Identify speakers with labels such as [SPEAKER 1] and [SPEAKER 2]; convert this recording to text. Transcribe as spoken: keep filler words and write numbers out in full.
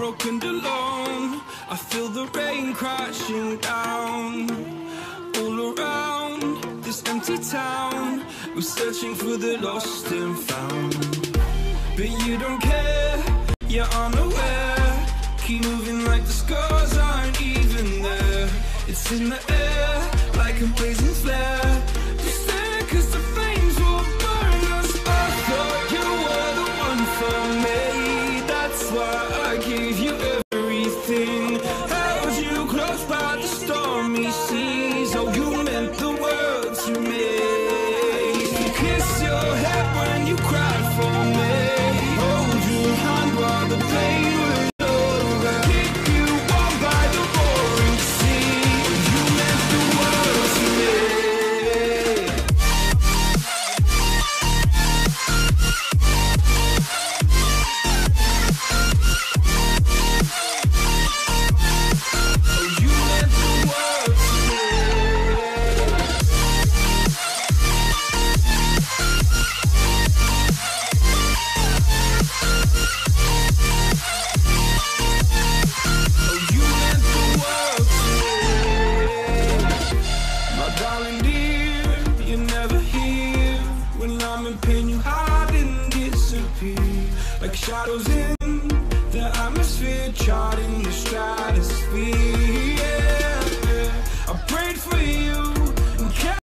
[SPEAKER 1] broken and alone. I feel the rain crashing down all around this empty town. We're searching for the lost and found, but you don't care, you're unaware. Keep moving like the scars aren't even there. It's in the air like a blazing flare. Just there cause the flames will burn us. I thought you were the one for me, that's why I gave you everything. Held you close by the stormy seas. Oh, you meant the world to me. Kiss your head when you cried for me. Hold your hand while the pain was over. Keep you warm by the roaring sea. You meant the world to me. Oh, you meant the world to me. Oh, you meant the world to me. My darling dear, you're never here. When I'm in pain, you hide and disappear. Like shadows in the atmosphere, charting the stratosphere.